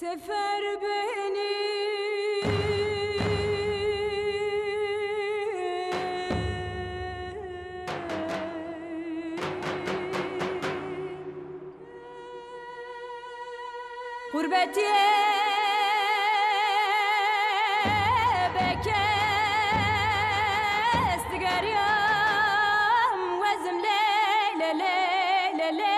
Sefer beni gurbetiye bekes digeryam vezim leyle leyle leyle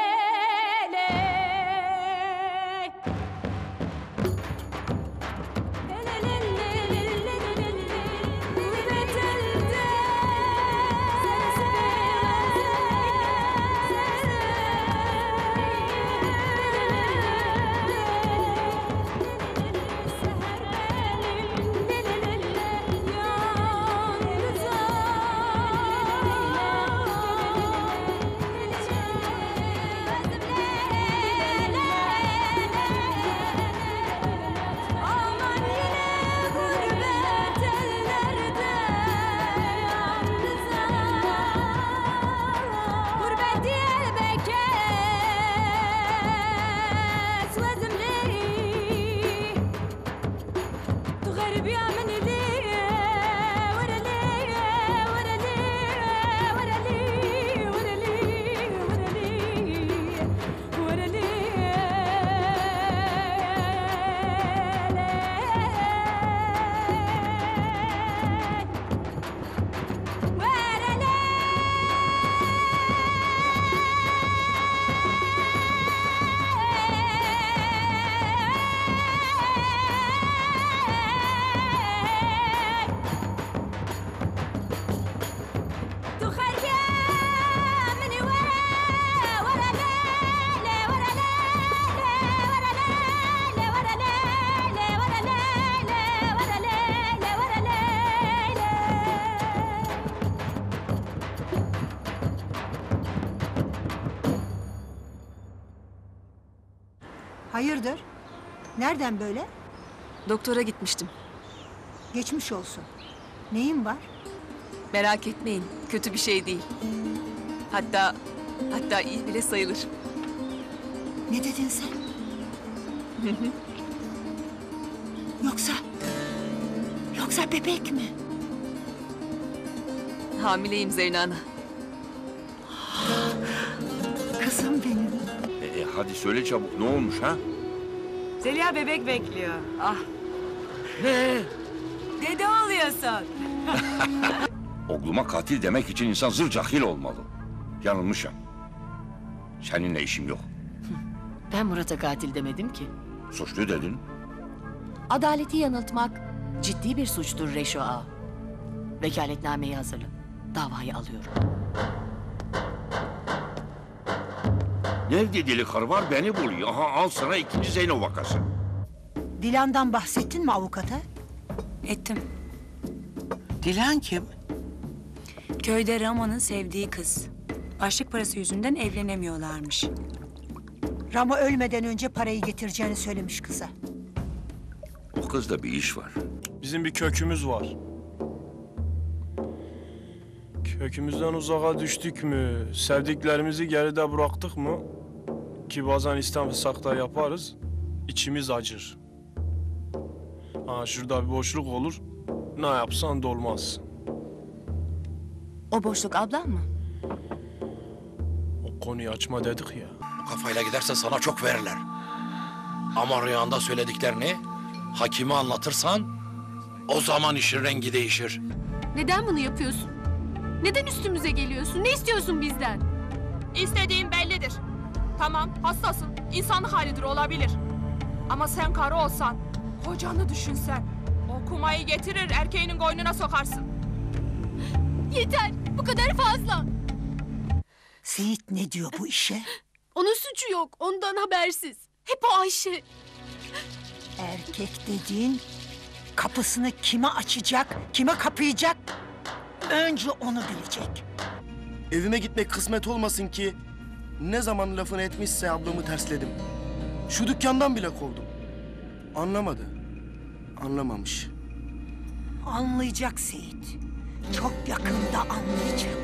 Hayırdır? Nereden böyle? Doktora gitmiştim. Geçmiş olsun. Neyin var? Merak etmeyin, kötü bir şey değil. Hatta iyi bile sayılır. Ne dedin sen? Yoksa bebek mi? Hamileyim Zeyno Ana. Kızım benim. Hadi söyle çabuk, ne olmuş ha? Zeliha bebek bekliyor. Ah. Ne? Dede oluyorsun. Oğluma katil demek için insan zır cahil olmalı. Yanılmışım. Seninle işim yok. Ben Murat'a katil demedim ki. Suçlu dedin. Adaleti yanıltmak ciddi bir suçtur Reşo Ağa. Vekaletnameyi hazırla. Davayı alıyorum. Nerede deli karı var beni buluyor. Aha al sana ikinci Zeyno vakası. Dilan'dan bahsettin mi avukata? Ettim. Dilan kim? Köyde Ramo'nun sevdiği kız. Başlık parası yüzünden evlenemiyorlarmış. Ramo ölmeden önce parayı getireceğini söylemiş kıza. O kızda bir iş var. Bizim bir kökümüz var. Kökümüzden uzağa düştük mü, sevdiklerimizi geride bıraktık mı, ki bazen istemsek de yaparız, içimiz acır. Ha, şurada bir boşluk olur, ne yapsan da olmaz. O boşluk ablam mı? O konuyu açma dedik ya. Kafayla giderse sana çok verirler. Ama rüyanda söylediklerini hakime anlatırsan o zaman işin rengi değişir. Neden bunu yapıyorsun? Neden üstümüze geliyorsun? Ne istiyorsun bizden? İstediğin bellidir. Tamam, hastasın. İnsanlık halidir, olabilir. Ama sen karı olsan, kocanı düşünsen, o kumayı getirir erkeğinin koynuna sokarsın. Yeter, bu kadar fazla. Seyit ne diyor bu işe? Onun suçu yok, ondan habersiz. Hep o Ayşe. Erkek dediğin kapısını kime açacak, kime kapayacak? Önce onu bilecek. Evime gitmek kısmet olmasın ki ne zaman lafını etmişse ablamı tersledim. Şu dükkandan bile kovdum. Anlamadı. Anlamamış. Anlayacak Seyit. Çok yakında anlayacak.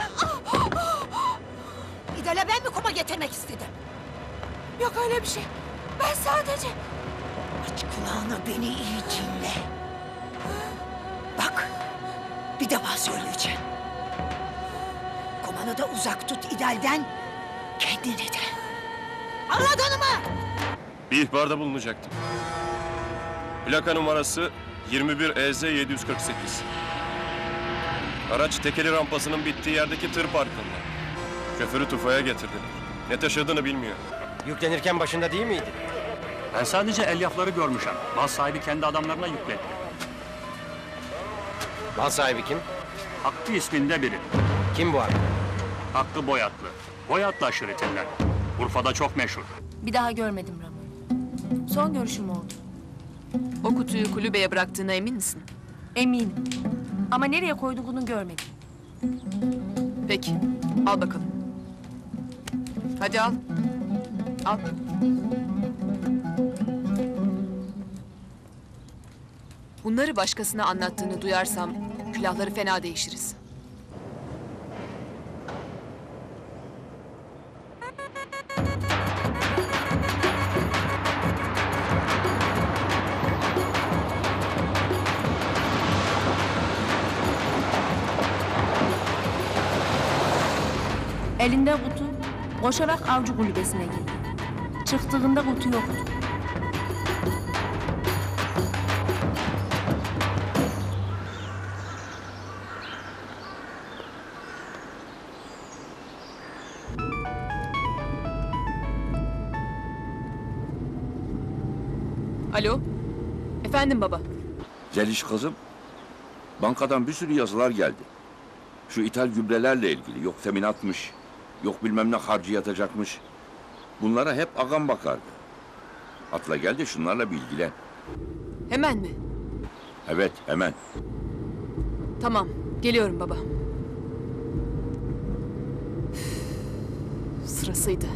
İdal'e ben mi kuma getirmek istedim? Yok öyle bir şey. Ben sadece Bana beni iyi dinle. Bak, bir defa söyleyeceğim. Komanı da uzak tut İdal'den, kendini de. Anladın mı? Bir ihbarda bulunacaktım. Plaka numarası 21 EZ 748. Araç tekeli rampasının bittiği yerdeki tır parkında. Şoförü tufaya getirdiler. Ne taşıdığını bilmiyor. Yüklenirken başında değil miydi? Ben sadece elyafları görmüşüm. Mal sahibi kendi adamlarına yükledi. Mal sahibi kim? Hakkı isminde biri. Kim bu abi? Hakkı Boyatlı. Boyatlı aşiretinden. Urfa'da çok meşhur. Bir daha görmedim Ramon. Son görüşüm oldu. O kutuyu kulübeye bıraktığına emin misin? Eminim. Ama nereye koyduğunu görmedim. Peki, al bakalım. Hadi al. Al. Bunları başkasına anlattığını duyarsam külahları fena değişiriz. Elinde kutu, koşarak avcı kulübesine girdi. Çıktığında kutu yoktu. Alo, efendim baba. Zeliş kızım, bankadan bir sürü yazılar geldi. Şu ithal gübrelerle ilgili, yok teminatmış, yok bilmem ne harcıyatacakmış. Bunlara hep ağam bakardı. Atla gel de şunlarla bilgilen. Hemen mi? Evet, hemen. Tamam, geliyorum baba. Sırasıydı.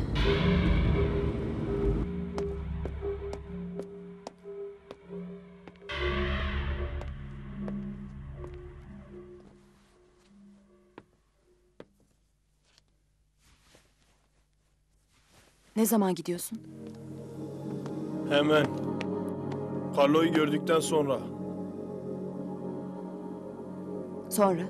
Ne zaman gidiyorsun? Hemen. Carlo'yu gördükten sonra. Sonra?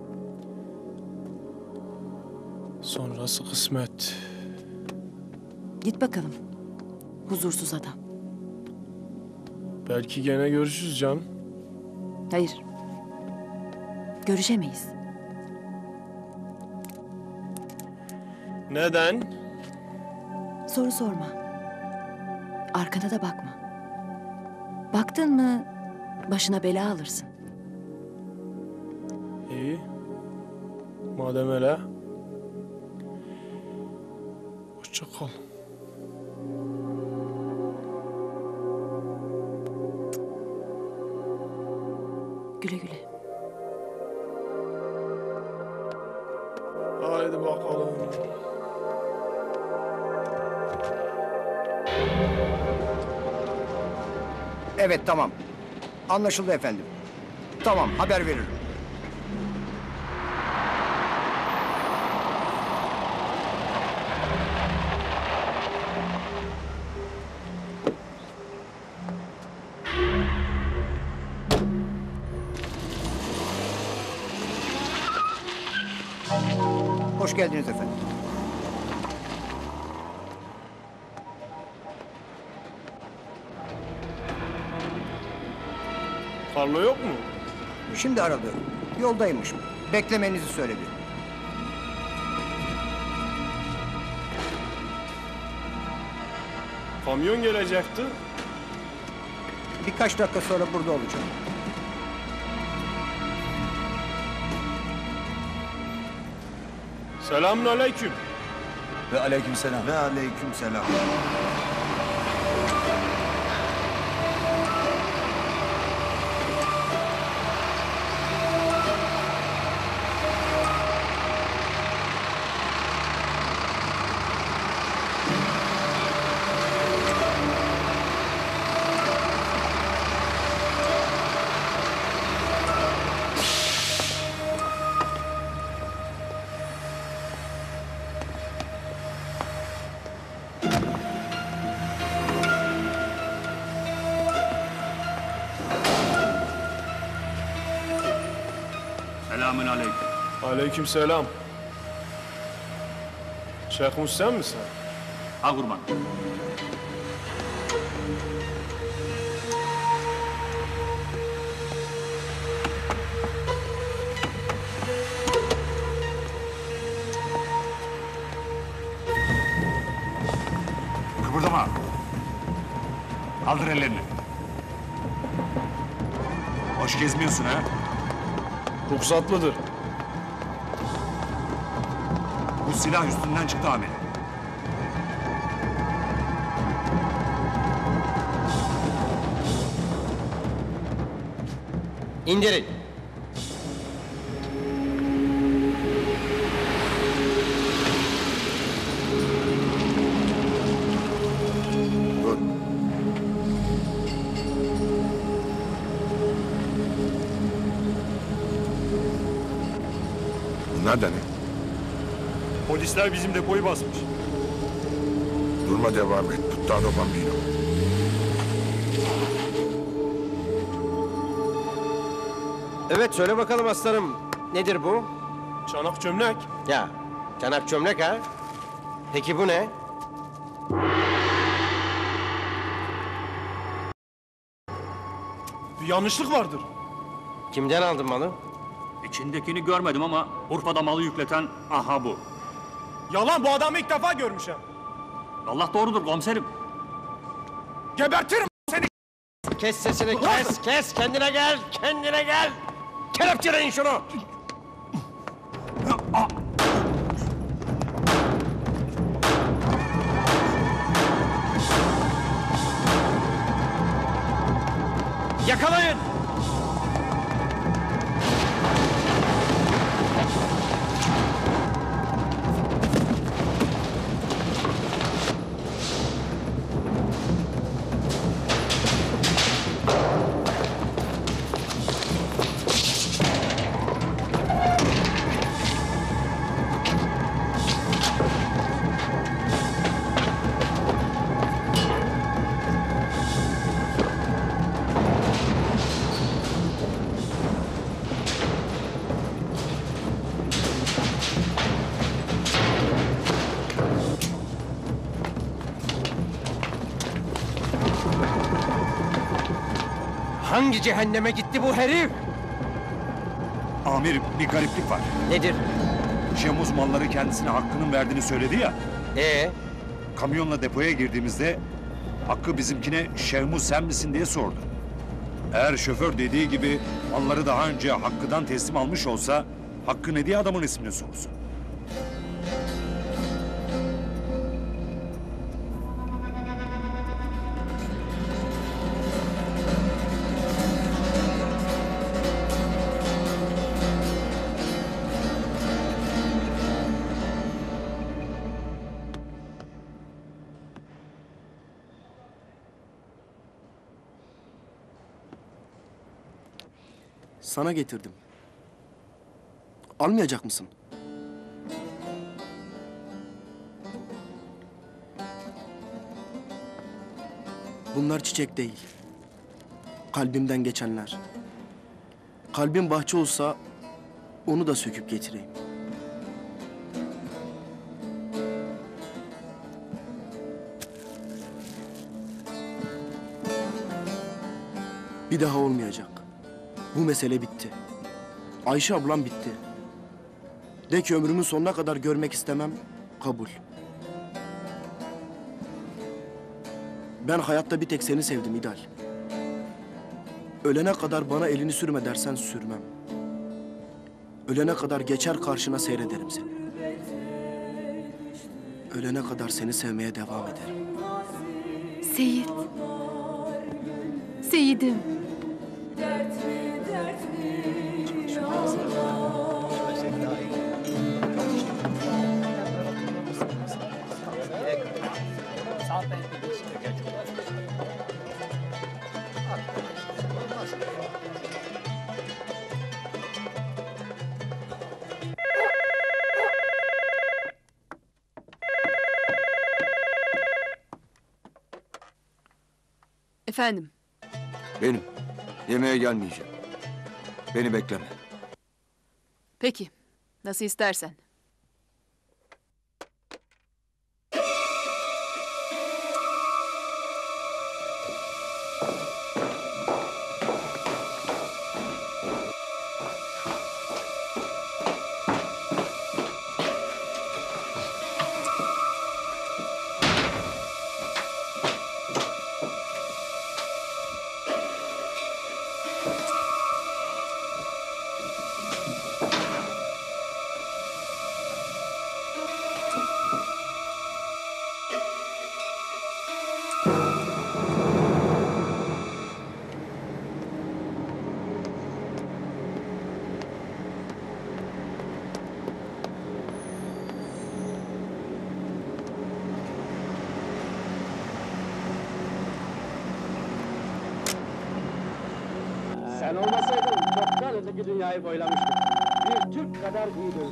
Sonrası kısmet. Git bakalım. Huzursuz adam. Belki gene görüşürüz canım. Hayır. Görüşemeyiz. Neden? Soru sorma. Arkana da bakma. Baktın mı başına bela alırsın. İyi. Madem öyle. Hoşça kal. Güle güle. Haydi bakalım. Evet, tamam. Anlaşıldı efendim. Tamam, haber veririm. Hoş geldiniz efendim. Carlo yok mu? Şimdi aradı. Yoldaymış. Beklemenizi söyledi. Kamyon gelecekti. Birkaç dakika sonra burada olacağım. Selamünaleyküm. Ve aleykümselam. Ve aleykümselam. Selamün aleyküm. Aleykümselam. Şeyh Mus sen misin? Ha kurban. Kıpırdama. Kaldır ellerini. Hoş gezmiyorsun ha? Ruhsatlıdır. Bu silah üstünden çıktı amir. İndirin. Dur. Bunlar da ne? Polisler bizim depoyu basmış. Durma devam et. Puttano bambino. Evet söyle bakalım aslanım. Nedir bu? Çanak çömlek. Ya çanak çömlek ha? Peki bu ne? Bir yanlışlık vardır. Kimden aldın malı? İçindekini görmedim ama Urfa'da malı yükleten aha bu. Yalan, bu adamı ilk defa görmüşüm. Allah doğrudur komiserim. Gebertirim seni. Kes sesini kes kendine gel kendine gel. Kelepçeleyin şunu. Yakalayın. Hangi cehenneme gitti bu herif? Amirim bir gariplik var. Nedir? Şemuz malları kendisine Hakkı'nın verdiğini söyledi ya. Kamyonla depoya girdiğimizde Hakkı bizimkine Şemuz sen misin diye sordu. Eğer şoför dediği gibi malları daha önce Hakkı'dan teslim almış olsa Hakkı ne diye adamın ismini sorsun. Sana getirdim. Almayacak mısın? Bunlar çiçek değil. Kalbimden geçenler. Kalbim bahçe olsa onu da söküp getireyim. Bir daha olmayacak. Bu mesele bitti. Ayşe ablam bitti. De ki ömrümün sonuna kadar görmek istemem, kabul. Ben hayatta bir tek seni sevdim İdal. Ölene kadar bana elini sürme dersen sürmem. Ölene kadar geçer karşına seyrederim seni. Ölene kadar seni sevmeye devam ederim. Seyit. Seyidim. Efendim? Benim. Yemeğe gelmeyeceğim. Beni bekleme. Peki. Nasıl istersen. Sen olmasaydın çoktan öteki dünyayı boylamıştık. Bir Türk kadar büyüdün.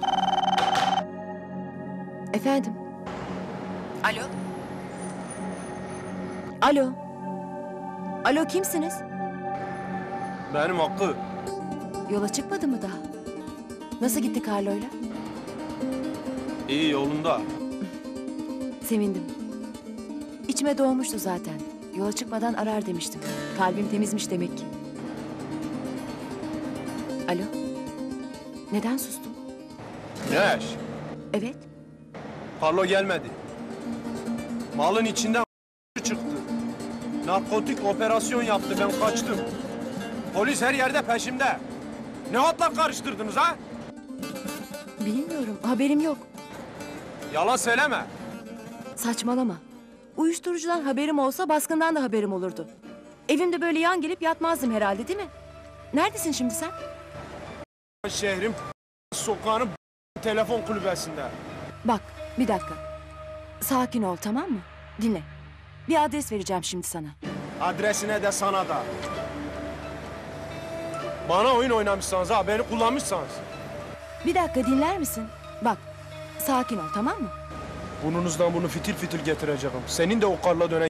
Efendim? Alo? Alo? Alo, kimsiniz? Benim Hakkı. Yola çıkmadı mı daha? Nasıl gitti Carlo'yla? İyi yolunda. Sevindim. İçime doğmuştu zaten. Yola çıkmadan arar demiştim. Kalbim temizmiş demek ki. Alo? Neden sustun? Neş? Evet. Carlo gelmedi. Malın içinden çıktı. Narkotik operasyon yaptı, ben kaçtım. Polis her yerde peşimde. Ne hatla karıştırdınız ha? Bilmiyorum, haberim yok. Yalan söyleme. Saçmalama. Uyuşturucudan haberim olsa baskından da haberim olurdu. Evimde böyle yan gelip yatmazdım herhalde, değil mi? Neredesin şimdi sen? Şehrin sokağının telefon kulübesinde. Bak, bir dakika. Sakin ol, tamam mı? Dinle. Bir adres vereceğim şimdi sana. Adresine de sana da. Bana oyun oynamışsınız ha, beni kullanmışsınız. Bir dakika dinler misin? Bak, sakin ol, tamam mı? Burnunuzdan bunu fitil fitil getireceğim. Senin de o karla dönen...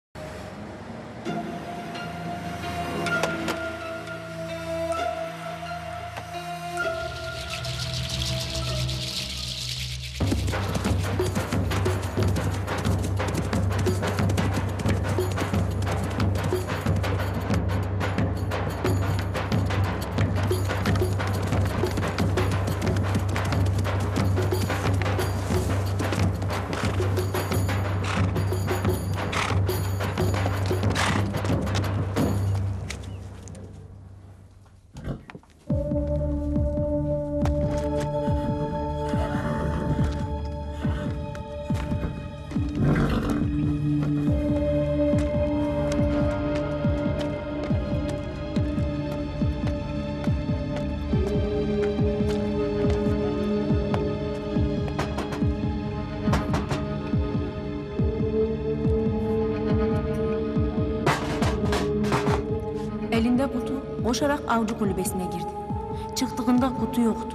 Elinde kutu, koşarak avcı kulübesine girdi. Çıktığında kutu yoktu.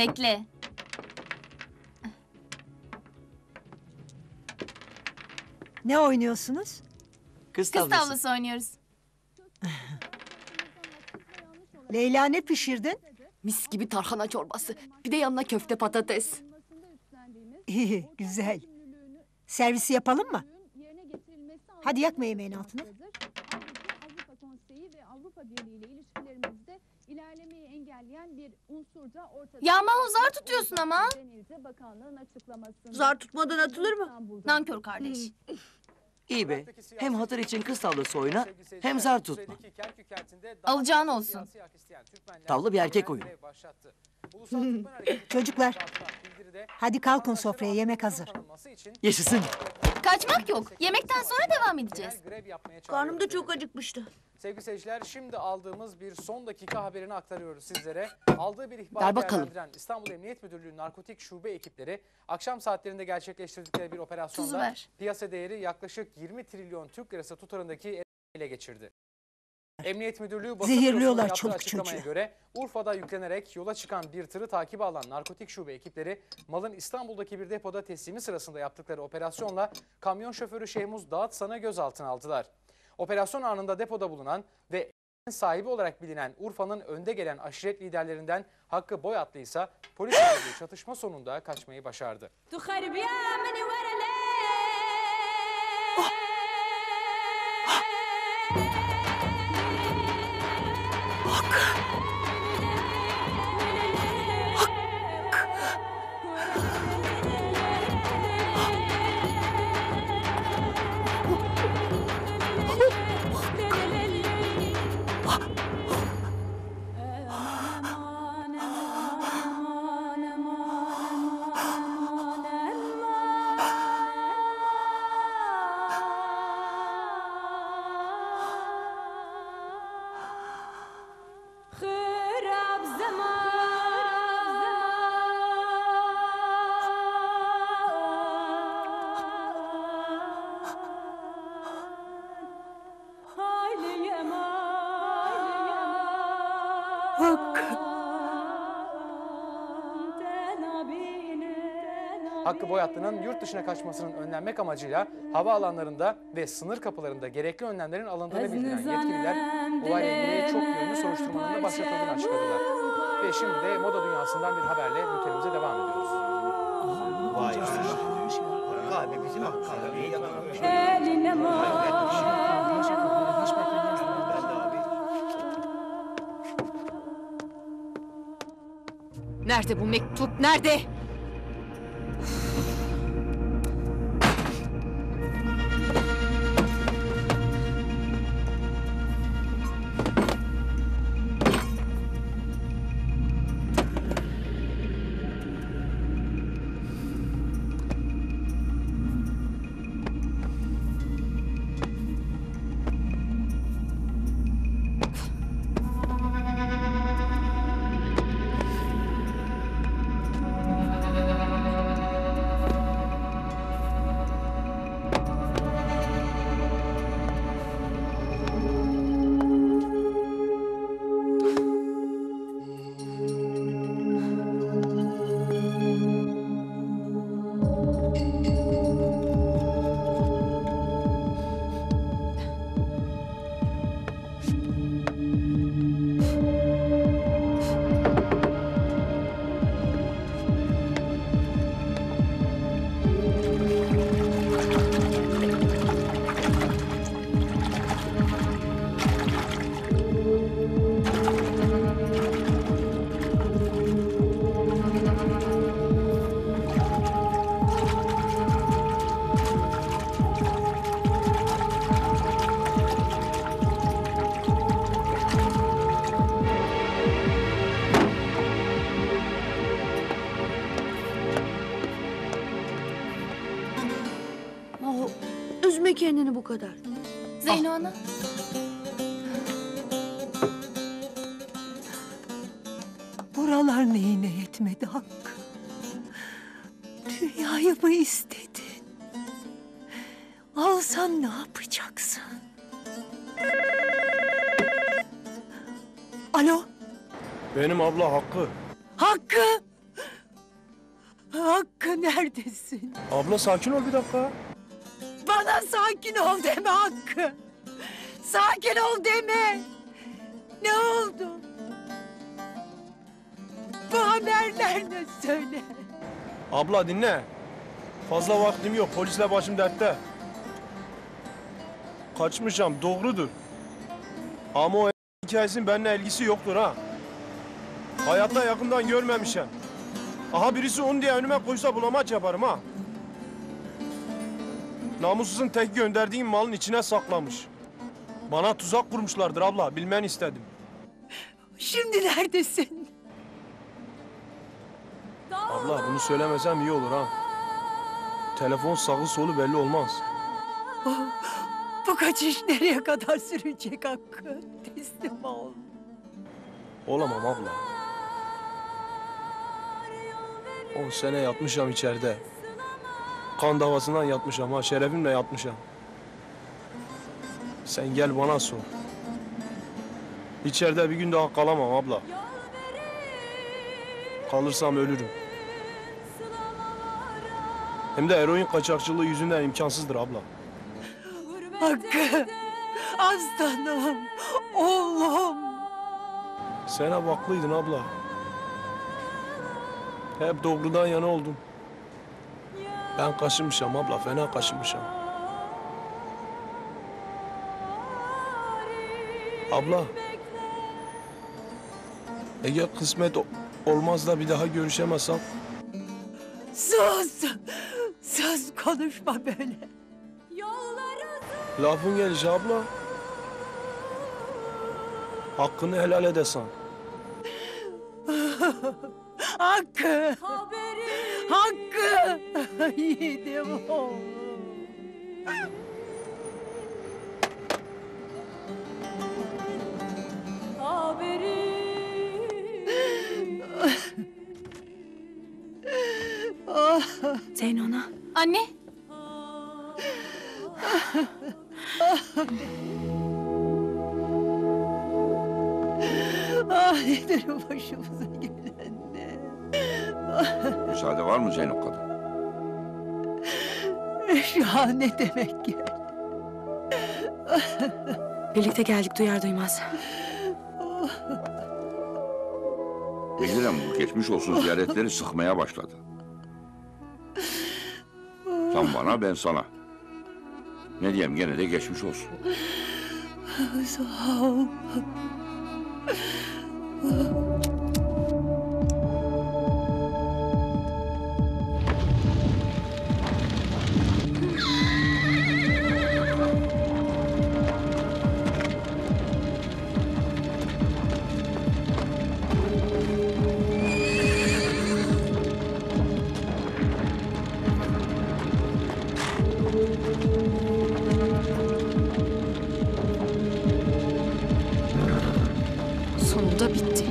Bekle. Ne oynuyorsunuz? Kız tavlası oynuyoruz. Leyla ne pişirdin? Mis gibi tarhana çorbası. Bir de yanına köfte patates. İyi, güzel. Servisi yapalım mı? Hadi yakma yemeğin altını. Avrupa Konseyi ve Avrupa Birliği ile ilişkilerimizde ilerlemeyi engelleyen bir unsur da ortada. Ya Mahu zar tutuyorsun ama. Bakanlığın açıklamasında. Zar tutmadan atılır mı? Nankör kardeş. İyi be. Hem hatır için kız tavlası oyna hem zar tutma. Alacağın olsun. Tavla bir erkek oyunu. Çocuklar, hadi kalkın sofraya, yemek hazır. Yaşasın. Kaçmak yok. Yemekten sonra devam edeceğiz. Karnım da çok acıkmıştı. Sevgili seyirciler, şimdi aldığımız bir son dakika haberini aktarıyoruz sizlere. Aldığı bir Ver ihbarı bakalım. değerlendiren İstanbul Emniyet Müdürlüğü Narkotik Şube ekipleri akşam saatlerinde gerçekleştirdikleri bir Tuzu operasyonda ver. piyasa değeri yaklaşık 20 trilyon Türk lirası tutarındaki ele geçirdi. Emniyet Müdürlüğü basın Zehirliyorlar bürosuna yaptığı çoluk açıklamaya çocuğu. göre Urfa'da yüklenerek yola çıkan bir tırı takibe alan narkotik şube ekipleri malın İstanbul'daki bir depoda teslimi sırasında yaptıkları operasyonla kamyon şoförü Şehmuz Dağıtsan'ı gözaltına aldılar. Operasyon anında depoda bulunan ve sahibi olarak bilinen Urfa'nın önde gelen aşiret liderlerinden Hakkı Boyatlı ise polis verdiği çatışma sonunda kaçmayı başardı. خراب Hakkı Boyatlı'nın yurt dışına kaçmasının önlenmek amacıyla havaalanlarında ve sınır kapılarında gerekli önlemlerin alındığını bildiren yetkililer olayla ilgili çok yönlü soruşturmanın da başlatıldığını açıkladılar. Ve şimdi de moda dünyasından bir haberle bültenimize devam ediyoruz. Vay be. Bizim Nerede bu mektup? Nerede? Maho, üzme kendini bu kadar. Zeyno ana. Buralar neyine yetmedi Hakkı? Dünyayı mı istedin? Alsan ne yapacaksın? Alo, Benim abla Hakkı. Hakkı! Hakkı neredesin? Abla sakin ol bir dakika. Bana sakin ol deme Hakkı. Sakin ol deme. Ne oldu? Bu haber nerede söyle. Abla dinle. Fazla vaktim yok. Polisle başım dertte. Kaçmışam doğrudur. Ama o hikayesinin benimle ilgisi yoktur ha. Hayatta yakından görmemişim. Aha birisi onu diye önüme koysa bulamaç yaparım ha. Namussuzun tek gönderdiğim malın içine saklamış. Bana tuzak kurmuşlardır abla. Bilmeni istedim. Şimdi neredesin? Abla bunu söylemesem iyi olur ha. Telefon sağı solu belli olmaz. Bu kaçış nereye kadar sürecek Hakkı? Teslim ol. Olamam abla. 10 sene yatmışam içeride. Kan davasından yatmışam ha. Şerefimle yatmışam. Sen gel bana sor. İçeride bir gün daha kalamam abla. Kalırsam ölürüm. Hem de eroin kaçakçılığı yüzünden imkansızdır abla. Hakkı, aslanım, oğlum. Sen hep haklıydın abla. Hep doğrudan yana oldum. Ben kaşınmışam abla, fena kaşınmışam. Abla. Eğer kısmet olmaz da bir daha görüşemezsem... Sus! Sus, konuşma böyle. Lafın gelişi abla. Hakkını helal edesen. Hakkı! Hakkı! Yiğidim oğlum. Zeyno ana. Anne. Nedir başımıza gelen ne? Müsaade var mı Zeynep kadın? Şu an ne demek ki? Birlikte geldik duyar duymaz. Bilirim bu geçmiş olsun ziyaretleri sıkmaya başladı. Sen bana ben sana. Ne diyeyim gene de geçmiş olsun. Sağ ol. Sonunda bitti.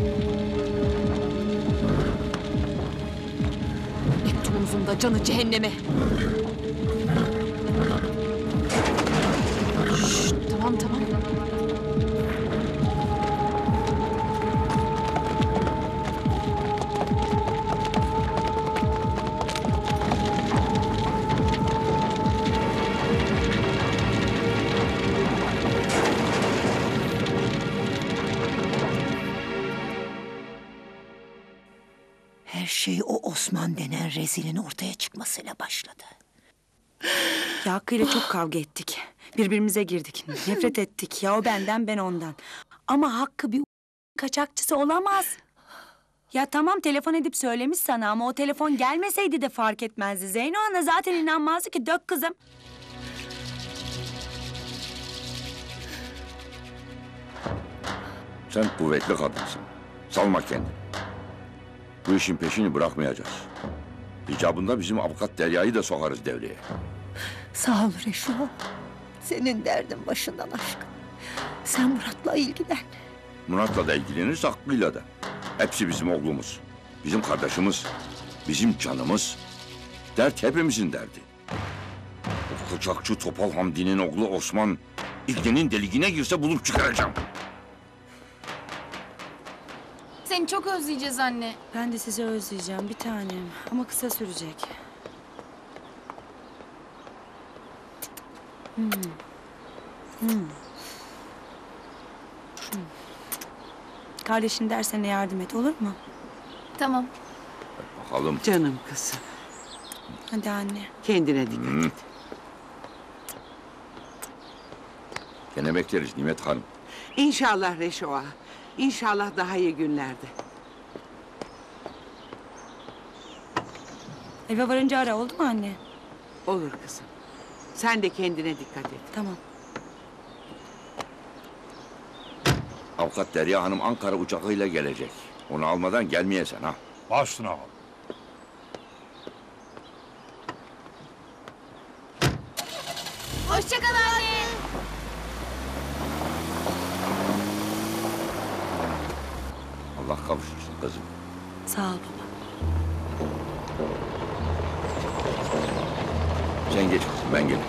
Neptunumuzun da canı cehenneme. Şşt, tamam tamam. Her şey o Osman denen rezilin ortaya çıkmasıyla başladı. Ya Hakkı'yla çok kavga ettik. Birbirimize girdik. Nefret ettik. Ya o benden ben ondan. Ama Hakkı bir kaçakçısı olamaz. Ya tamam telefon edip söylemiş sana ama o telefon gelmeseydi de fark etmezdi. Zeyno ana zaten inanmazdı ki dök kızım. Sen kuvvetli kadınsın. Salma kendini. Bu işin peşini bırakmayacağız. İcabında bizim avukat Derya'yı da sokarız devreye. Sağ ol Reşo. Senin derdin başından aşkın. Sen Murat'la ilgilen. Murat'la da ilgileniriz, Hakkı'yla da. Hepsi bizim oğlumuz. Bizim kardeşimiz. Bizim canımız. Dert hepimizin derdi. O kaçakçı Topal Hamdi'nin oğlu Osman... ...İlkinin deliğine girse bulup çıkaracağım. Seni çok özleyeceğiz anne. Ben de sizi özleyeceğim bir tanem. Ama kısa sürecek. Kardeşin dersene yardım et, olur mu? Tamam. Bakalım. Canım kızım. Hadi anne. Kendine dikkat et. Gene bekleriz Nimet Hanım. İnşallah Reşo ağa. İnşallah daha iyi günlerde. Eve varınca ara, oldu mu anne? Olur kızım. Sen de kendine dikkat et. Tamam. Avukat Derya Hanım Ankara uçakıyla gelecek. Onu almadan gelmeyesen ha. Başına al. Hoşça kal anne. Allah kavuştursun kızım. Sağ ol baba. Sen geç kızım, ben gelirim.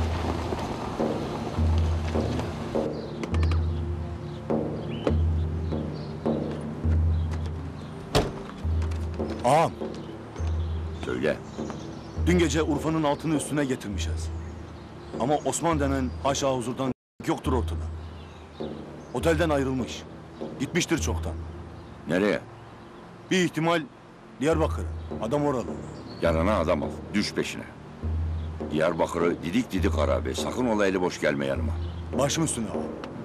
Ağam, Söyle. dün gece Urfa'nın altını üstüne getirmişiz. Ama Osman denen aşağı huzurdan yoktur ortada. Otelden ayrılmış. Gitmiştir çoktan. Nereye? Bir ihtimal Diyarbakır'a. Adam oralı. Yanına adam al, düş peşine. Diyarbakır'ı didik didik ara be. Sakın ola eli boş gelme yanıma. Başım üstüne ağam.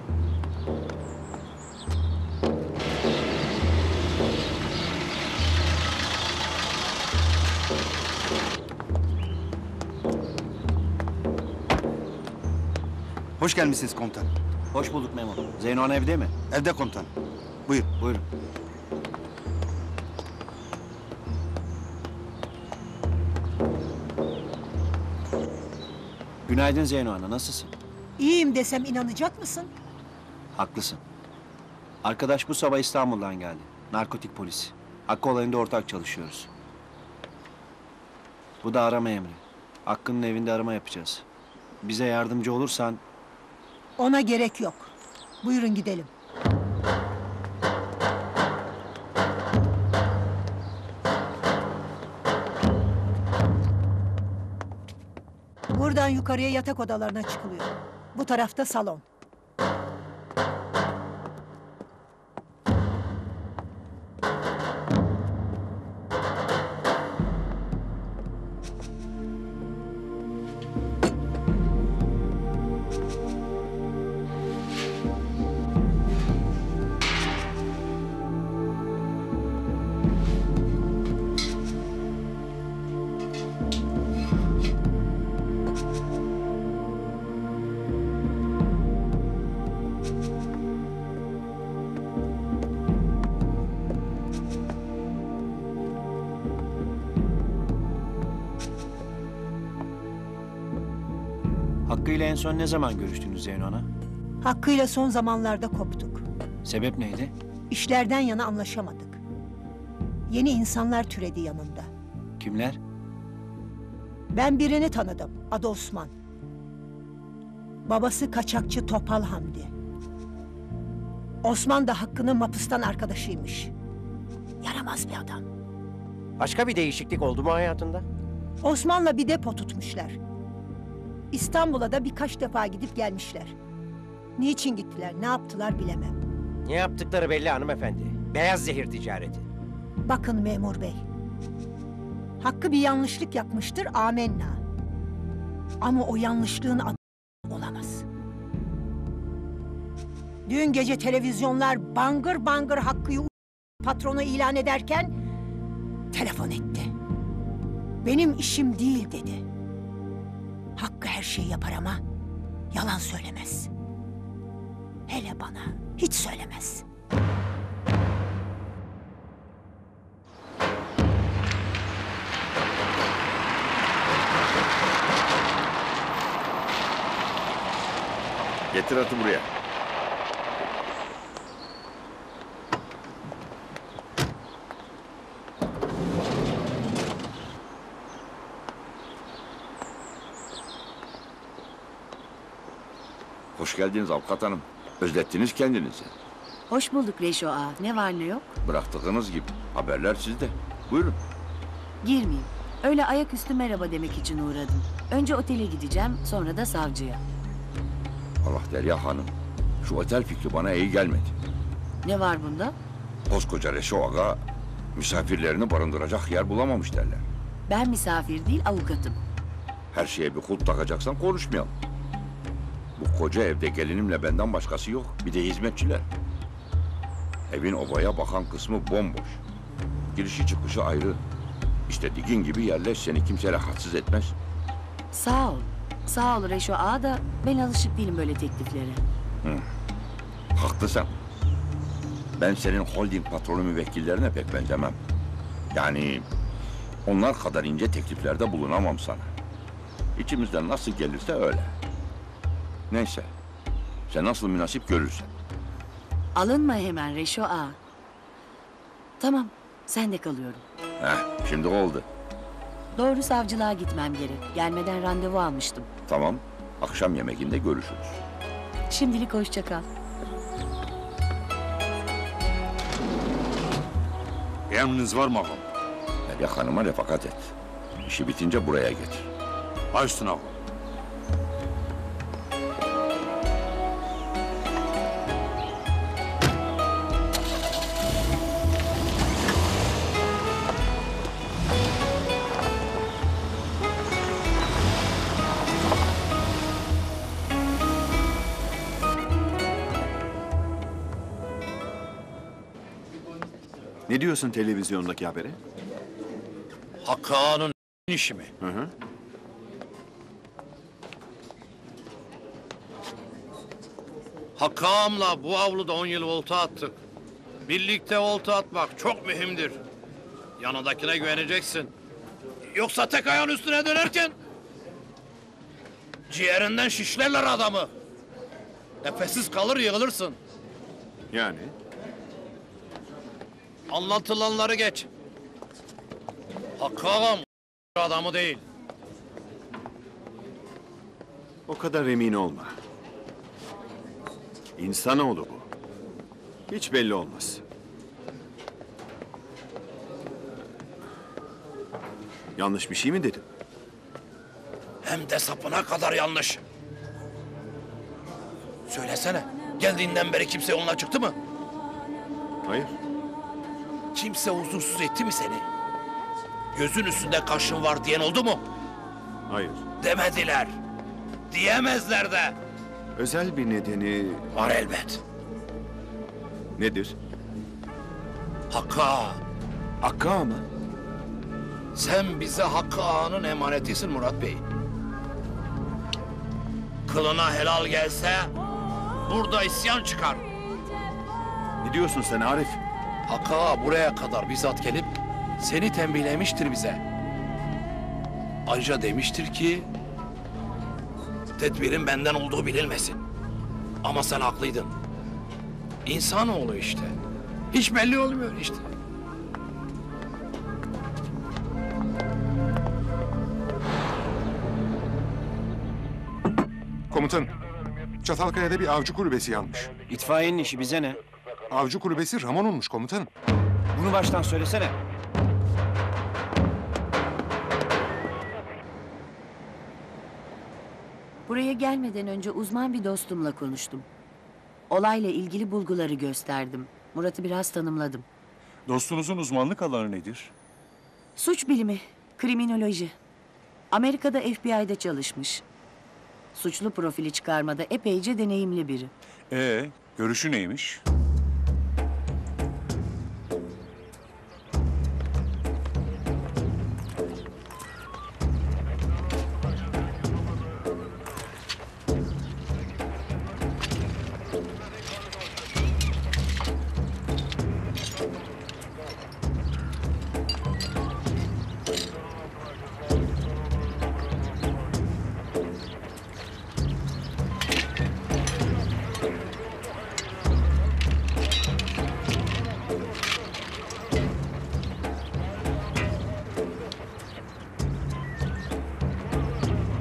Hoş gelmişsiniz komutan. Hoş bulduk memur. Zeyno Ana evde mi? Evde komutan. Buyur. Buyurun. Günaydın Zeyno Ana, nasılsın? İyiyim desem inanacak mısın? Haklısın. Arkadaş bu sabah İstanbul'dan geldi. Narkotik polisi. Hakkı olayında ortak çalışıyoruz. Bu da arama emri. Hakkı'nın evinde arama yapacağız. Bize yardımcı olursan... Ona gerek yok. Buyurun gidelim. Buradan yukarıya yatak odalarına çıkılıyor. Bu tarafta salon. Hakkı ile en son ne zaman görüştünüz Zeyno Ana? Hakkı'yla son zamanlarda koptuk. Sebep neydi? İşlerden yana anlaşamadık. Yeni insanlar türedi yanında. Kimler? Ben birini tanıdım. Adı Osman. Babası kaçakçı Topal Hamdi. Osman da Hakkı'nın mapıstan arkadaşıymış. Yaramaz bir adam. Başka bir değişiklik oldu mu hayatında? Osman'la bir depo tutmuşlar. İstanbul'a da birkaç defa gidip gelmişler. Niçin gittiler, ne yaptılar bilemem. Ne yaptıkları belli hanımefendi. Beyaz zehir ticareti. Bakın memur bey. Hakkı bir yanlışlık yapmıştır, amenna. Ama o yanlışlığın adı olamaz. Dün gece televizyonlar bangır bangır Hakkı'yı patronu ilan ederken telefon etti. Benim işim değil dedi. Hakkı her şeyi yapar ama yalan söylemez. Hele bana hiç söylemez. Getir atı buraya. Hoş geldiniz avukat hanım. Özlettiniz kendinizi. Hoş bulduk Reşo ağa. Ne var ne yok? Bıraktığınız gibi. Haberler sizde. Buyurun. Girmeyeyim. Öyle ayaküstü merhaba demek için uğradım. Önce otele gideceğim, sonra da savcıya. Allah Derya Hanım. Şu otel fikri bana iyi gelmedi. Ne var bunda? Koskoca Reşo Aga misafirlerini barındıracak yer bulamamış derler. Ben misafir değil, avukatım. Her şeye bir kulp takacaksan konuşmayalım. Bu koca evde gelinimle benden başkası yok. Bir de hizmetçiler. Evin obaya bakan kısmı bomboş. Girişi çıkışı ayrı. İşte digin gibi yerleş, seni kimse rahatsız etmez. Sağ ol. Sağ ol Reşo ağa da ben alışık değilim böyle tekliflere. Hı. Haklısın. Ben senin holding patronu müvekkillerine pek benzemem. Yani onlar kadar ince tekliflerde bulunamam sana. İçimizden nasıl gelirse öyle. Neyse. Sen nasıl münasip görürsen. Alınma hemen Reşo ağa. Tamam, sen de kalıyorum. Şimdi oldu. Doğru savcılığa gitmem gerek. Gelmeden randevu almıştım. Tamam. Akşam yemeğinde görüşürüz. Şimdilik hoşça kal. Emriniz var mı ağam? Derya Hanım'a refakat et. İşi bitince buraya getir. Baş üstüne ağam. Ne diyorsun televizyondaki habere? Hakkı Ağa'nın işi mi? Hı hı. Hakkı Ağam'la bu avluda 10 yıl olta attık. Birlikte olta atmak çok mühimdir. Yanındakine güveneceksin. Yoksa tek ayağın üstüne dönerken ciğerinden şişlerler adamı. Nefessiz kalır yığılırsın. Yani? Anlatılanları geç. Hakkı Ağam adamı değil. O kadar emin olma. İnsanoğlu bu. Hiç belli olmaz. Yanlış bir şey mi dedim? Hem de sapına kadar yanlış. Söylesene, geldiğinden beri kimse yoluna çıktı mı? Hayır. Kimse huzursuz etti mi seni? Gözün üstünde kaşın var diyen oldu mu? Hayır. Demediler. Diyemezler de. Özel bir nedeni... Var elbet. Nedir? Hakkı Ağa. Hakkı Ağa mı? Sen bize Hakkı Ağa'nın emanetisin Murat Bey. Kılına helal gelse burada isyan çıkar. Ne diyorsun sen Arif? Hakkı Ağa buraya kadar bizzat gelip seni tembihlemiştir bize. Ayrıca demiştir ki tedbirin benden olduğu bilinmesin. Ama sen haklıydın. İnsanoğlu işte. Hiç belli olmuyor işte. Komutanım, Çatalkaya'da bir avcı kulübesi yanmış. İtfaiyenin işi bize ne? Avcı kulübesi Ramon olmuş komutanım. Bunu baştan söylesene. Buraya gelmeden önce uzman bir dostumla konuştum. Olayla ilgili bulguları gösterdim. Murat'ı biraz tanımladım. Dostunuzun uzmanlık alanı nedir? Suç bilimi, kriminoloji. Amerika'da FBI'de çalışmış. Suçlu profili çıkarmada epeyce deneyimli biri. Görüşü neymiş?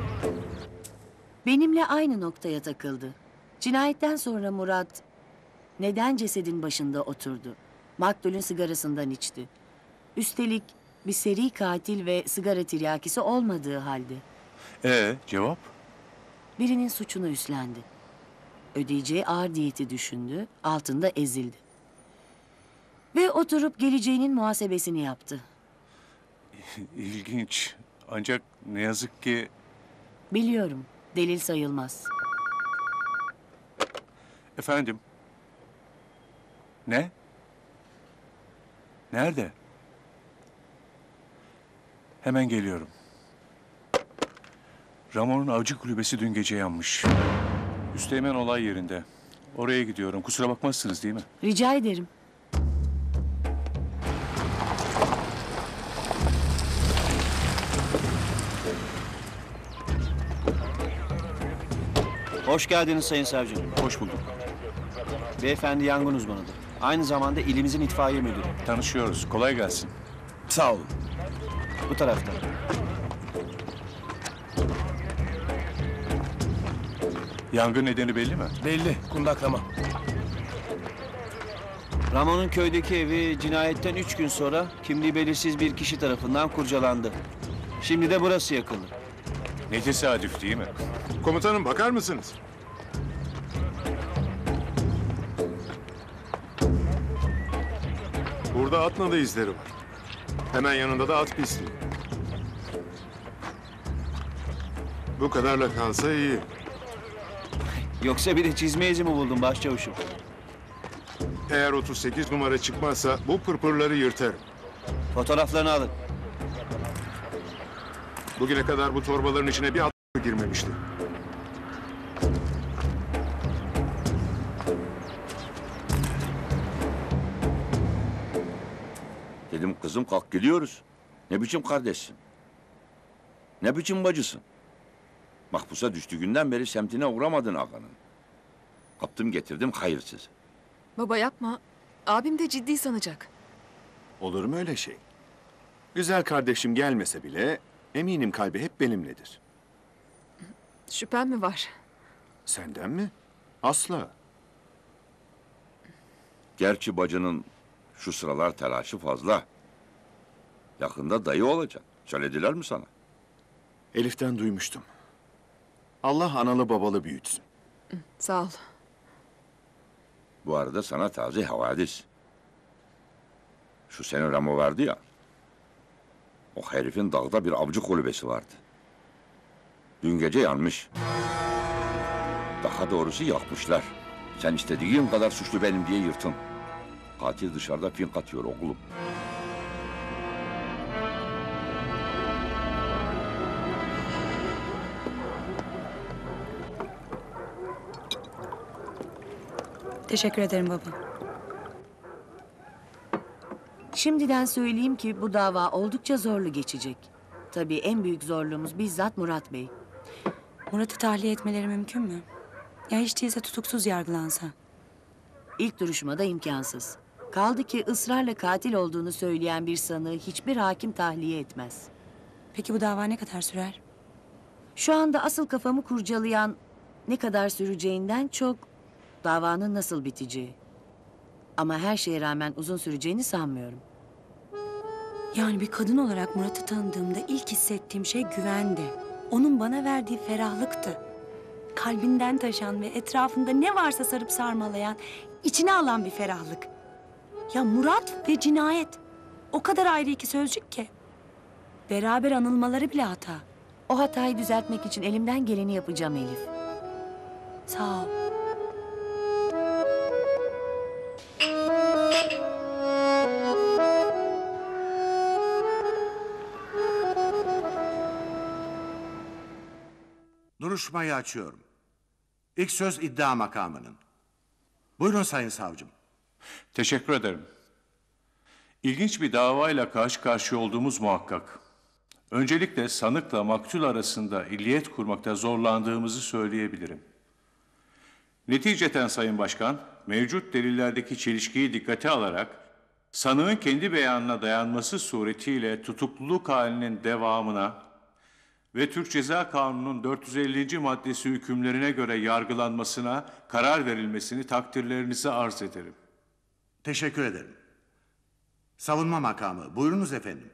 Benimle aynı noktaya takıldı. Cinayetten sonra Murat Neden cesedin başında oturdu? Maktulün sigarasından içti. Üstelik bir seri katil ve sigara tiryakisi olmadığı halde. Cevap? Birinin suçunu üstlendi. Ödeyeceği ağır diyeti düşündü, altında ezildi. Ve oturup geleceğinin muhasebesini yaptı. İlginç. Ancak ne yazık ki... Biliyorum, delil sayılmaz. Efendim? Ne? Nerede? Hemen geliyorum. Ramon'un avcı kulübesi dün gece yanmış. Üsteğmen olay yerinde. Oraya gidiyorum. Kusura bakmazsınız değil mi? Rica ederim. Hoş geldiniz Sayın Savcı. Hoş bulduk. Beyefendi yangın uzmanıdır. Aynı zamanda ilimizin itfaiye müdürü. Tanışıyoruz. Kolay gelsin. Sağ olun. Bu tarafta. Yangın nedeni belli mi? Belli, kundaklama. Ramon'un köydeki evi cinayetten 3 gün sonra kimliği belirsiz bir kişi tarafından kurcalandı. Şimdi de burası yakıldı. Ne tesadüf değil mi? Komutanım bakar mısınız? Burada at nalı izleri var. Hemen yanında da at pisliği. Bu kadarla kalsa iyi. Yoksa bir de çizme izi mi buldun başçavuşum? Eğer 38 numara çıkmazsa bu pırpırları yırtarım. Fotoğraflarını alın. Bugüne kadar bu torbaların içine bir at girmemişti. Dedim kızım kalk gidiyoruz. Ne biçim kardeşsin? Ne biçim bacısın? Mahpusa düştüğü günden beri semtine uğramadın ağanın. Kaptım getirdim hayırsız. Baba yapma. Abim de ciddi sanacak. Olur mu öyle şey? Güzel kardeşim gelmese bile eminim kalbi hep benimledir. Şüphem mi var? Senden mi? Asla. Gerçi bacının şu sıralar telaşı fazla. Yakında dayı olacak. Söylediler mi sana? Elif'ten duymuştum. Allah analı babalı büyütsün. Sağ ol. Bu arada sana taze havadis. Şu senin Ramo vardı ya. O herifin dağda bir avcı kulübesi vardı. Dün gece yanmış. Daha doğrusu yakmışlar. Sen istediğin kadar suçlu benim diye yırtın. Katil dışarıda fink atıyor oğlum. Teşekkür ederim baba. Şimdiden söyleyeyim ki bu dava oldukça zorlu geçecek. Tabii en büyük zorluğumuz bizzat Murat Bey. Murat'ı tahliye etmeleri mümkün mü? Ya hiç değilse tutuksuz yargılansa. İlk duruşmada imkansız. Kaldı ki ısrarla katil olduğunu söyleyen bir sanığı hiçbir hakim tahliye etmez. Peki bu dava ne kadar sürer? Şu anda asıl kafamı kurcalayan ne kadar süreceğinden çok davanın nasıl biteceği. Ama her şeye rağmen uzun süreceğini sanmıyorum. Yani bir kadın olarak Murat'ı tanıdığımda ilk hissettiğim şey güvendi. Onun bana verdiği ferahlıktı. Kalbinden taşan ve etrafında ne varsa sarıp sarmalayan, içine alan bir ferahlık. Ya Murat ve cinayet. O kadar ayrı iki sözcük ki. Beraber anılmaları bile hata. O hatayı düzeltmek için elimden geleni yapacağım Elif. Sağ ol. Duruşmayı açıyorum. İlk söz iddia makamının. Buyurun Sayın Savcım. Teşekkür ederim. İlginç bir davayla karşı karşıya olduğumuz muhakkak. Öncelikle sanıkla maktul arasında illiyet kurmakta zorlandığımızı söyleyebilirim. Neticeten Sayın Başkan, mevcut delillerdeki çelişkiyi dikkate alarak sanığın kendi beyanına dayanması suretiyle tutukluluk halinin devamına ve Türk Ceza Kanunu'nun 450. maddesi hükümlerine göre yargılanmasına karar verilmesini takdirlerinize arz ederim. Teşekkür ederim. Savunma makamı, buyurunuz efendim.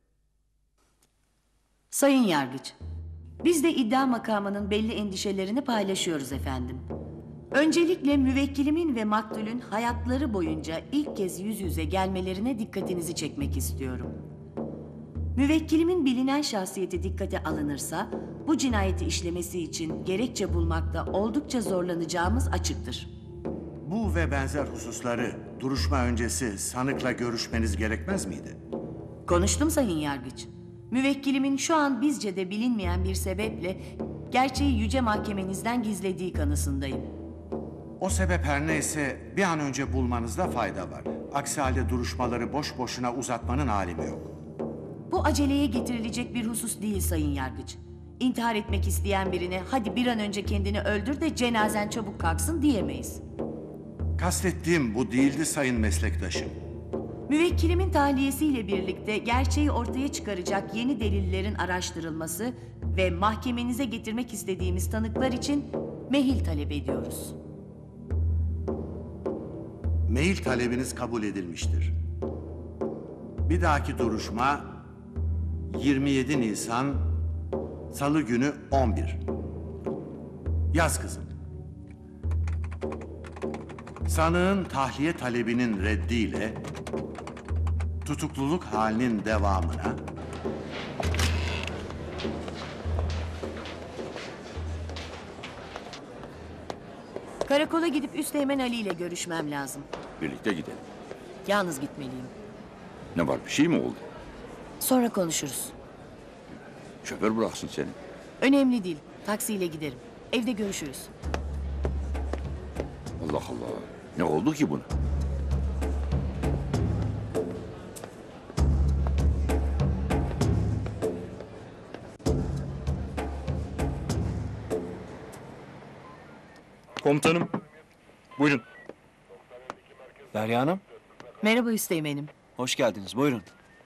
Sayın Yargıç, biz de iddia makamının belli endişelerini paylaşıyoruz efendim. Öncelikle müvekkilimin ve maktulün hayatları boyunca ilk kez yüz yüze gelmelerine dikkatinizi çekmek istiyorum. Müvekkilimin bilinen şahsiyeti dikkate alınırsa, bu cinayeti işlemesi için gerekçe bulmakta oldukça zorlanacağımız açıktır. Bu ve benzer hususları duruşma öncesi sanıkla görüşmeniz gerekmez miydi? Konuştum Sayın Yargıç. Müvekkilimin şu an bizce de bilinmeyen bir sebeple gerçeği yüce mahkemenizden gizlediği kanısındayım. O sebep her neyse bir an önce bulmanızda fayda var. Aksi halde duruşmaları boş boşuna uzatmanın alemi yok. Bu aceleye getirilecek bir husus değil Sayın Yargıç. İntihar etmek isteyen birine hadi bir an önce kendini öldür de cenazen çabuk kalksın diyemeyiz. Kastettiğim bu değildi sayın meslektaşım. Müvekkilimin tahliyesiyle birlikte gerçeği ortaya çıkaracak yeni delillerin araştırılması ve mahkemenize getirmek istediğimiz tanıklar için mehil talep ediyoruz. Mehil talebiniz kabul edilmiştir. Bir dahaki duruşma 27 Nisan Salı günü 11. Yaz kızım. Sanığın tahliye talebinin reddiyle tutukluluk halinin devamına Karakola gidip Üsteğmen Ali ile görüşmem lazım. Birlikte gidelim. Yalnız gitmeliyim. Ne var, bir şey mi oldu? Sonra konuşuruz. Şoför bıraksın seni. Önemli değil. Taksiyle giderim. Evde görüşürüz. Allah Allah. Ne oldu ki buna? Komutanım. Buyurun. Derya Hanım. Merhaba Üsteğmen'im. Hoş geldiniz. Buyurun.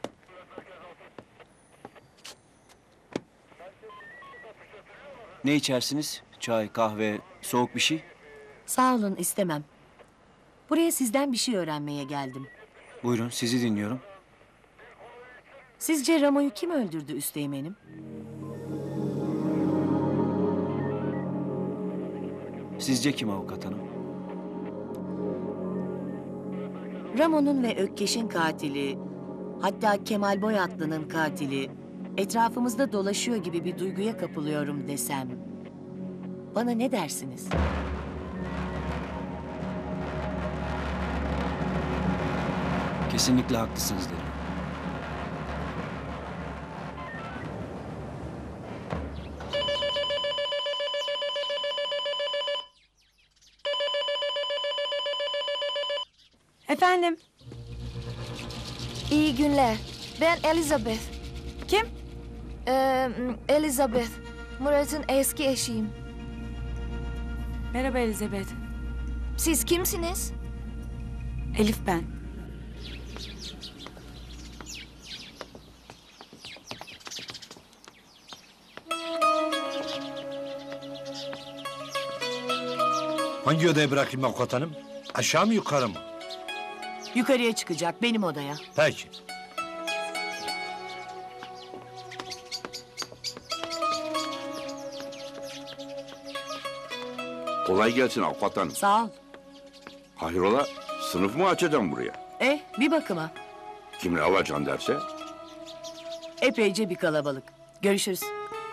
Ne içersiniz? Çay, kahve, soğuk bir şey? Sağ olun istemem. Buraya sizden bir şey öğrenmeye geldim. Buyurun, sizi dinliyorum. Sizce Ramo'yu kim öldürdü Üsteğmen'im? Sizce kim avukat hanım? Ramo'nun ve Ökkeş'in katili, hatta Kemal Boyatlı'nın katili etrafımızda dolaşıyor gibi bir duyguya kapılıyorum desem. Bana ne dersiniz? Kesinlikle haklısınız derim. Efendim? İyi günler. Ben Elizabeth. Kim? Elizabeth. Murat'ın eski eşiyim. Merhaba Elizabeth. Siz kimsiniz? Elif ben. Hangi odaya bırakayım avukat hanım? Aşağı mı yukarı mı? Yukarıya çıkacak benim odaya. Peki. Kolay gelsin avukat hanım. Sağ ol. Hayrola, sınıf mı açacağım buraya? Bir bakıma. Kimle alacaksın derse? Epeyce bir kalabalık. Görüşürüz.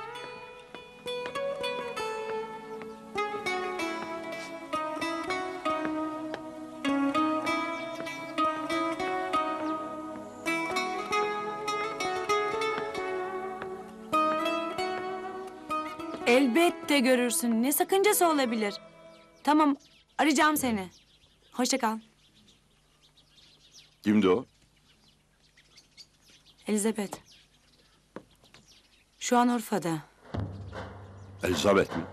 Elbette görürsün. Ne sakıncası olabilir? Tamam, arayacağım seni. Hoşça kal. Kimdi o? Elizabeth. Şu an Urfa'da. Elizabeth mi?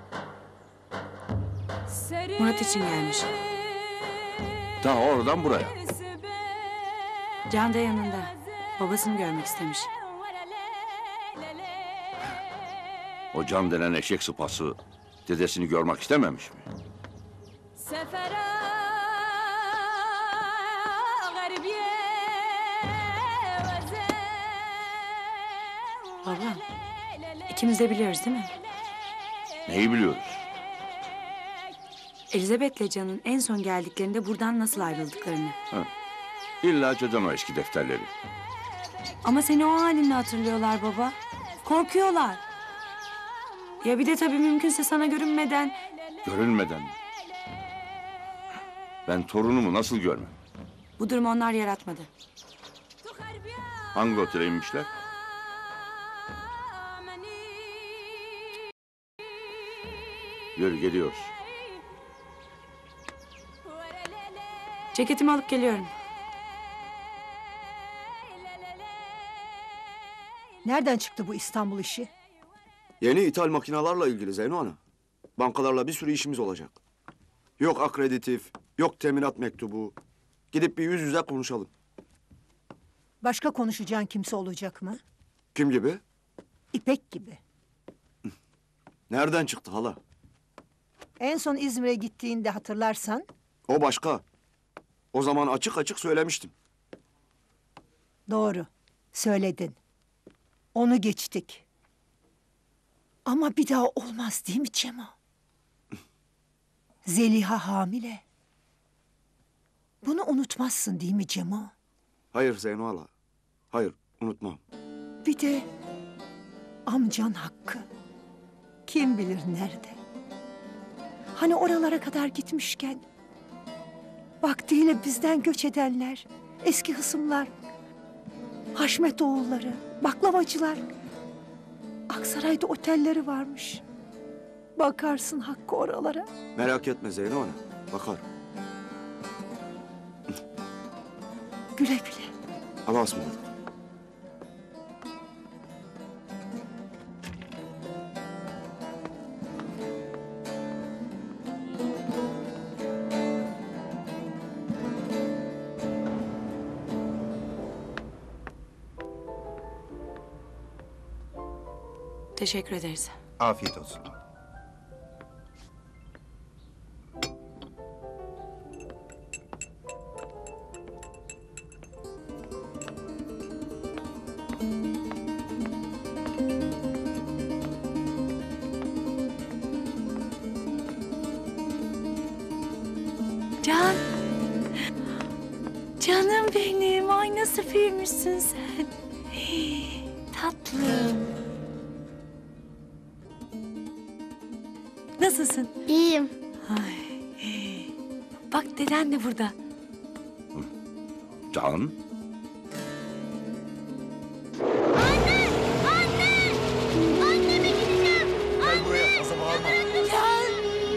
Murat için gelmiş. Ta oradan buraya. Can da yanında. Babasını görmek istemiş. O Can denen eşek sıpası dedesini görmek istememiş mi? Baba, ikimiz de biliyoruz değil mi? Neyi biliyoruz? Elizabeth'le Can'ın en son geldiklerinde buradan nasıl ayrıldıklarını. Ha. İlla açacağım o eski defterleri. Ama seni o halinle hatırlıyorlar baba. Korkuyorlar. Ya bir de tabii mümkünse sana görünmeden... Görünmeden mi? Ben torunumu nasıl görmem? Bu durumu onlar yaratmadı. Hangi otele inmişler? Yürü, geliyoruz. Ceketimi alıp geliyorum. Nereden çıktı bu İstanbul işi? Yeni ithal makinalarla ilgili Zeyno Ana. Bankalarla bir sürü işimiz olacak. Yok akreditif, yok teminat mektubu. Gidip bir yüz yüze konuşalım. Başka konuşacağın kimse olacak mı? Kim gibi? İpek gibi. Nereden çıktı hala? En son İzmir'e gittiğinde hatırlarsan... O başka. O zaman açık açık söylemiştim. Doğru, söyledin. Onu geçtik. Ama bir daha olmaz değil mi Cemo? Zeliha hamile. Bunu unutmazsın değil mi Cemo? Hayır Zeyno hala. Hayır, unutmam. Bir de amcan Hakkı. Kim bilir nerede? Hani oralara kadar gitmişken... vaktiyle bizden göç edenler, eski hısımlar... Haşmet oğulları, baklavacılar... Aksaray'da otelleri varmış. Bakarsın Hakkı oralara. Merak etme Zeyno Ana, bakar. Güle güle. Allah'a ısmarladık. Teşekkür ederiz. Afiyet olsun. Can. Canım benim. Ay nasıl büyümüşsün sen. Tatlım. Nasılsın? İyiyim. Ay. Bak deden de burada. Can? Anneme gideceğim. Gel buraya, fazla bağırma. Gel.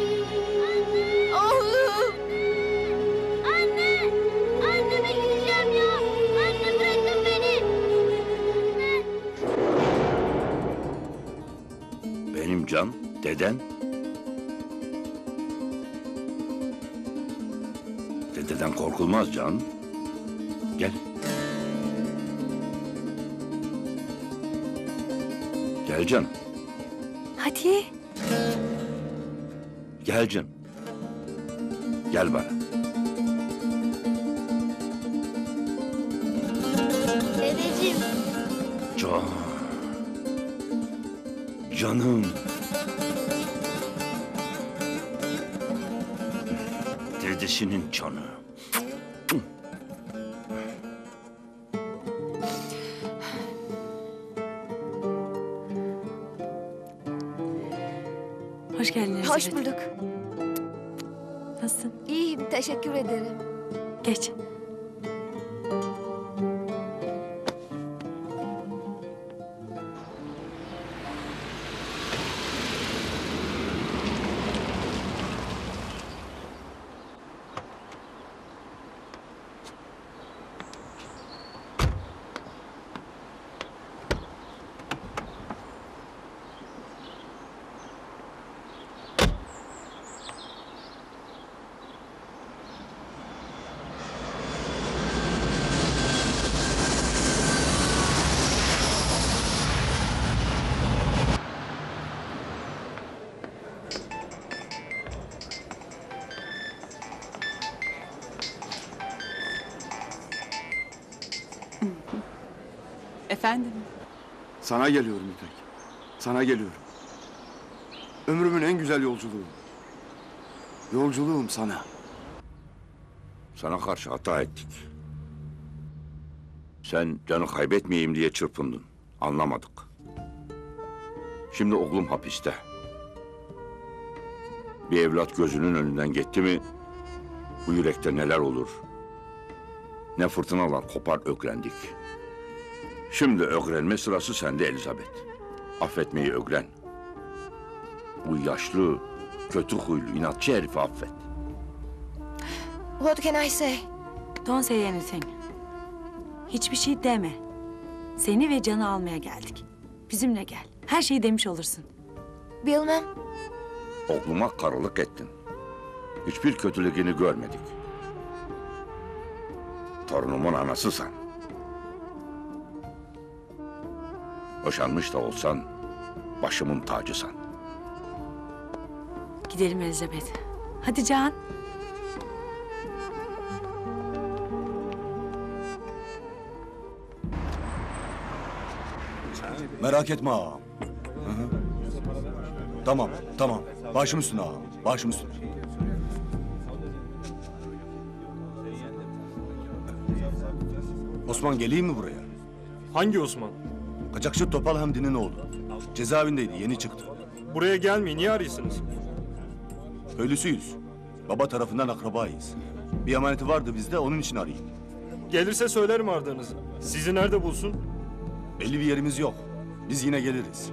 Oğlum. Anne. Anneme gideceğim ya. Anne bırakın beni. Benim Can, deden. Dededen korkulmaz Can. Gel. Gel Can. Hadi. Gel Can. Gel bana. Dedeciğim. Can. Canım. Dedesinin canı. Hoş geldin Elizabeth. Hoş bulduk. Nasılsın? İyiyim, teşekkür ederim. Geç. Efendim? Sana geliyorum İpek. Sana geliyorum. Ömrümün en güzel yolculuğu. Yolculuğum sana. Sana karşı hata ettik. Sen canı kaybetmeyeyim diye çırpındın. Anlamadık. Şimdi oğlum hapiste. Bir evlat gözünün önünden gitti mi... ...bu yürekte neler olur? Ne fırtınalar kopar öklendik. Şimdi ökrenme sırası sende Elizabeth. Affetmeyi öğren. Bu yaşlı, kötü huylu, inatçı herifi affet. What can I say? Don't say anything. Hiçbir şey deme. Seni ve Can'ı almaya geldik. Bizimle gel. Her şeyi demiş olursun. Bilmem. Oğluma karılık ettin. Hiçbir kötülüğünü görmedik. Torunumun anasısan. Boşanmış da olsan başımın tacısan. Gidelim Elizabeth. Hadi Can. Merak etme ağam. Hı hı. Tamam, tamam. Başım üstüne ağam, başım üstüne. Osman geleyim mi buraya? Hangi Osman? Kaçakçı Topal Hamdi'nin oğlu. Cezaevindeydi, yeni çıktı. Buraya gelmeyin, niye arıyorsunuz? Köylüsüyüz. Baba tarafından akrabayız. Bir emaneti vardı bizde, onun için arayayım. Gelirse söylerim ardınızı. Sizi nerede bulsun? Belli bir yerimiz yok. Biz yine geliriz.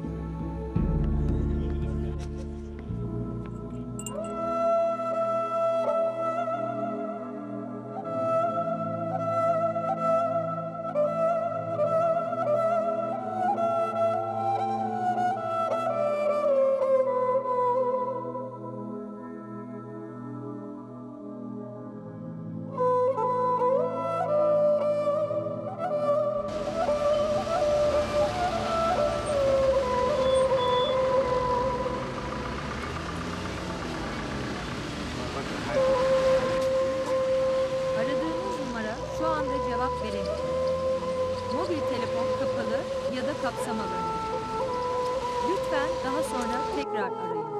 Aradığınız numara şu anda cevap veremiyor. Mobil telefon kapalı ya da kapsamalı. Lütfen daha sonra tekrar arayınız.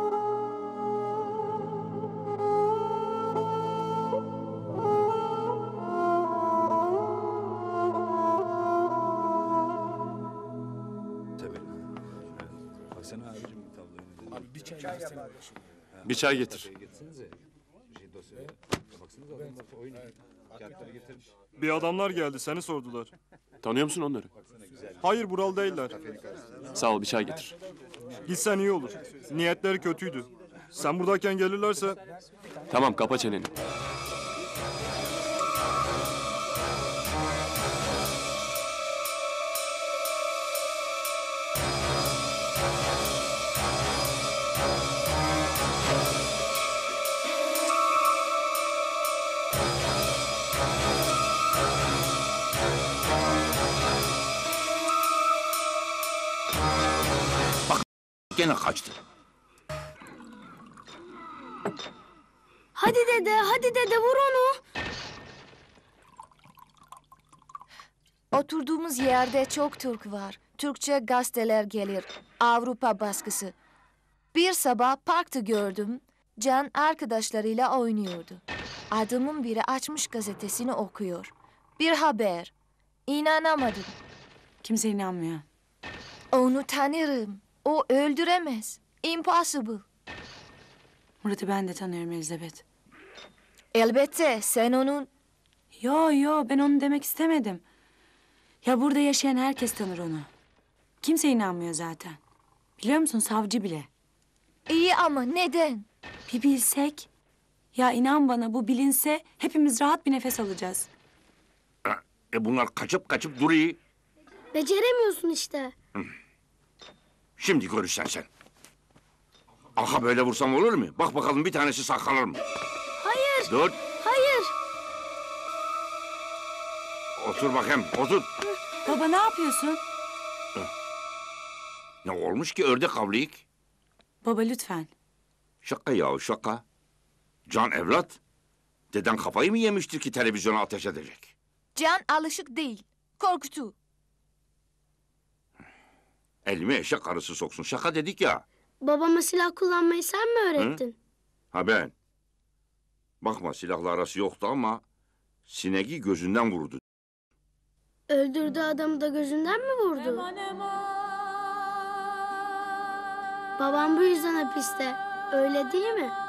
Bir çay getir. Bir adamlar geldi, seni sordular. Tanıyor musun onları? Hayır, buralı değiller. Sağ ol, bir çay getir. Gitsen iyi olur. Niyetleri kötüydü. Sen buradayken gelirlerse... Tamam, kapa çeneni. Gene kaçtı. Hadi dede vur onu. Oturduğumuz yerde çok Türk var. Türkçe gazeteler gelir. Avrupa baskısı. Bir sabah parkta gördüm. Can arkadaşlarıyla oynuyordu. Adamın biri açmış gazetesini okuyor. Bir haber. İnanamadım. Kimse inanmıyor. Onu tanırım. O öldüremez. Impossible. Murat'ı ben de tanıyorum Elizabeth. Elbette sen onun... Yo ben onu demek istemedim. Ya burada yaşayan herkes tanır onu. Kimse inanmıyor zaten. Biliyor musun, savcı bile. İyi ama neden? Bir bilsek. Ya inan bana, bu bilinse hepimiz rahat bir nefes alacağız. Bunlar kaçıp duruyor. Beceremiyorsun işte. Şimdi görürsen sen. Aha böyle vursam olur mu? Bak bakalım bir tanesi saklanır mı? Hayır. Dur. Hayır. Otur bakayım, otur. Baba ne yapıyorsun? Ne olmuş ki ördek avlayık? Baba lütfen. Şaka yahu şaka. Can evlat. Deden kafayı mı yemiştir ki televizyona ateş edecek? Can alışık değil. Korktu. Elime eşek arısı soksun. Şaka dedik ya. Babama silah kullanmayı sen mi öğrettin? Ha ben. Bakma silahla arası yoktu ama sineği gözünden vurdu. Öldürdüğü adamı da gözünden mi vurdu? Babam bu yüzden hapiste. Öyle değil mi?